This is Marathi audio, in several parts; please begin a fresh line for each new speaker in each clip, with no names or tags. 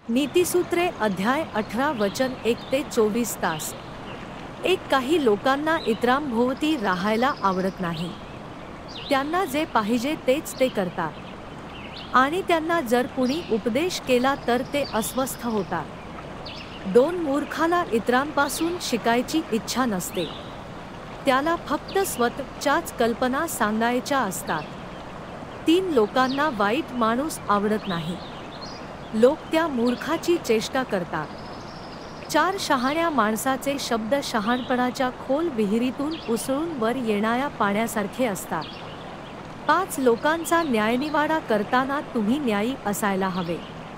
नीतिसूत्रे अध्याय 18 वचन 1 ते 24 तास। काही लोकांना इतरांभोवती राहायला आवडत नाही। त्यांना जे पाहिजे तेच ते करतात आणि त्यांना जर कुणी उपदेश केला तर ते अस्वस्थ होतात। दोन मूर्खाला इतरांपासून शिकायची इच्छा नसते, त्याला फक्त स्वतःच्याच कल्पना सांगायच्या असतात। तीन लोकांना वाईट माणूस आवडत नाही, लोक त्या मूर्खाची चेष्टा करतात। चार शहाण्या माणसाचे शब्द शहाणपणाच्या खोल विहिरीतून उसळून वर येणाऱ्या पाण्यासारखे असतात। पाच लोकांचा न्यायनिवाडा करताना तुम्ही न्यायी असायला हवे।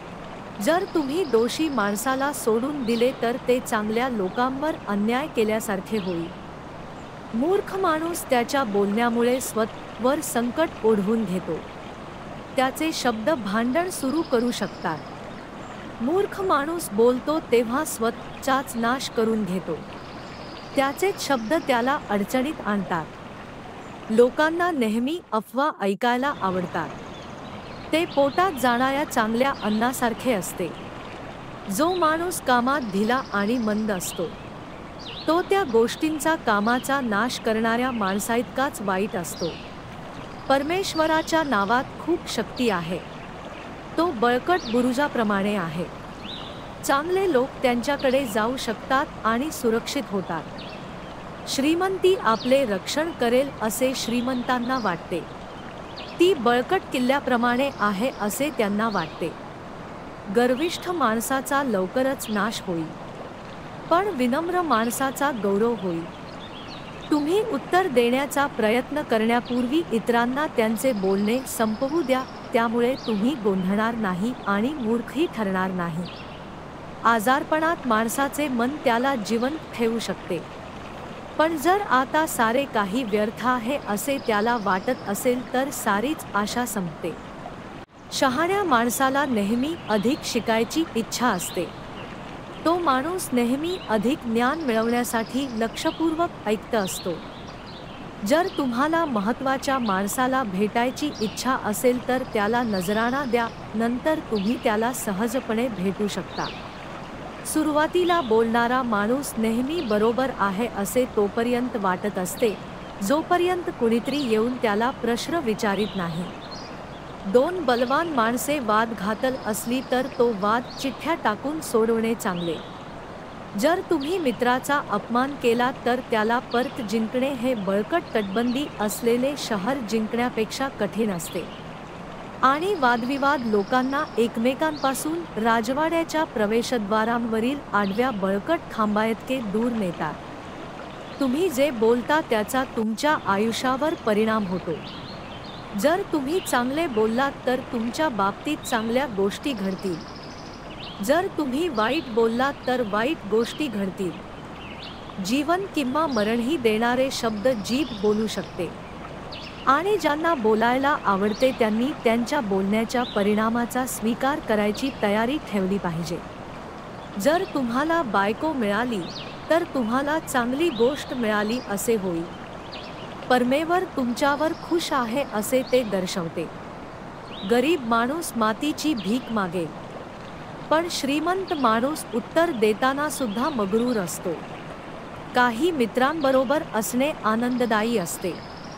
जर तुम्ही दोषी माणसाला सोडून दिले तर ते चांगल्या लोकांवर अन्याय केल्यासारखे होईल। मूर्ख माणूस त्याच्या बोलण्यामुळे स्वतःवर संकट ओढवून घेतो, त्याचे शब्द भांडण सुरू करू शकतात। मूर्ख माणूस बोलतो तेव्हा स्वतःचाच नाश करून घेतो, त्याचेच शब्द त्याला अडचणीत आणतात। लोकांना नेहमी अफवा ऐकायला आवडतात, ते पोटात जाणाऱ्या चांगल्या अन्नासारखे असते। जो माणूस कामात ढिला आणि मंद असतो, तो त्या गोष्टींचा कामाचा नाश करणाऱ्या माणसाइतकाच वाईट असतो। परमेश्वराच्या नावात खूप शक्ती आहे, तो बळकट बुरुजाप्रमाणे आहे। चांगले लोक त्यांच्याकडे जाऊ शकतात आणि सुरक्षित होतात। श्रीमंती आपले रक्षण करेल असे श्रीमंतांना वाटते, ती बळकट किल्ल्याप्रमाणे आहे असे त्यांना वाटते। गर्विष्ठ माणसाचा लवकरच नाश होईल, पण विनम्र माणसाचा गौरव होईल। तुम्ही उत्तर देण्याचा प्रयत्न करण्यापूर्वी इतरांना त्यांचे बोलणे संपवू द्या, त्यामुळे तुम्ही गोंधळणार नाही आणि मूर्खही ठरणार नाही। आजारपणात माणसाचे मन त्याला जिवंत ठेवू शकते, पण जर आता सारे काही व्यर्थ आहे असे त्याला वाटत असेल तर सारीच आशा संपते। शहाण्या माणसाला नेहमी अधिक शिकायची इच्छा असते, तो माणूस नेहमी अधिक ज्ञान मिळवण्यासाठी लक्षपूर्वक ऐकत असतो। जर तुम्हाला महत्त्वाच्या माणसाला भेटायची इच्छा असेल तर त्याला नजराणा द्या, नंतर तुम्ही त्याला सहजपणे भेटू शकता। सुरुवातीला बोलणारा माणूस नेहमी बरोबर आहे असे तोपर्यंत वाटत असते, जोपर्यंत कुणीतरी येऊन त्याला प्रश्न विचारित नाही। दोन बलवान माणसे वाद घातल असली तर तो वाद चिठ्ठ्या टाकून सोडवणे चांगले। जर तुम्ही मित्राचा अपमान केला तर त्याला परत जिंकणे हे बळकट तटबंदी असलेले शहर जिंकण्यापेक्षा कठीण असते। आणि वादविवाद लोकांना एकमेकांपासून राजवाड्याच्या प्रवेशद्वारांवरील आडव्या बळकट खांबाइतके दूर नेतात। तुम्ही जे बोलता त्याचा तुमच्या आयुष्यावर परिणाम होतो। जर तुम्ही चांगले बोललात तर तुमच्या बाबतीत चांगल्या गोष्टी घडतील, जर तुम्ही वाईट बोललात तर वाईट गोष्टी घडतील। जीवन किंवा मरणही देणारे शब्द जीभ बोलू शकते, आणि ज्यांना बोलायला आवडते त्यांनी त्यांच्या बोलण्याच्या परिणामाचा स्वीकार करायची तयारी ठेवली पाहिजे। जर तुम्हाला बायको मिळाली तर तुम्हाला चांगली गोष्ट मिळाली असे होईल। परमेश्वर तुमच्यावर खुश आहे असे ते दर्शवते। गरीब माणूस मातीची भीक मागेल, पण श्रीमंत माणूस उत्तर देताना सुद्धा मग्रूर असतो। काही मित्रांबरोबर असणे आनंददायी असते,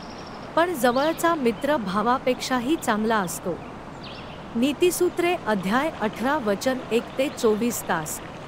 पण जवळचा मित्र भावापेक्षाही चांगला असतो। नीतिसूत्रे अध्याय 18 वचन 1 ते 24 तास।